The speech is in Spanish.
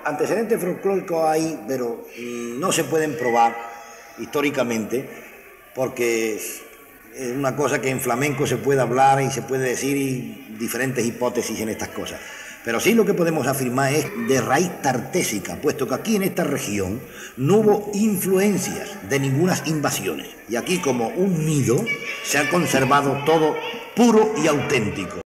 Antecedentes folclóricos hay, pero no se pueden probar históricamente, porque es una cosa que en flamenco se puede hablar y se puede decir y diferentes hipótesis en estas cosas. Pero sí lo que podemos afirmar es de raíz tartésica, puesto que aquí en esta región no hubo influencias de ninguna invasiones. Y aquí, como un nido, se ha conservado todo puro y auténtico.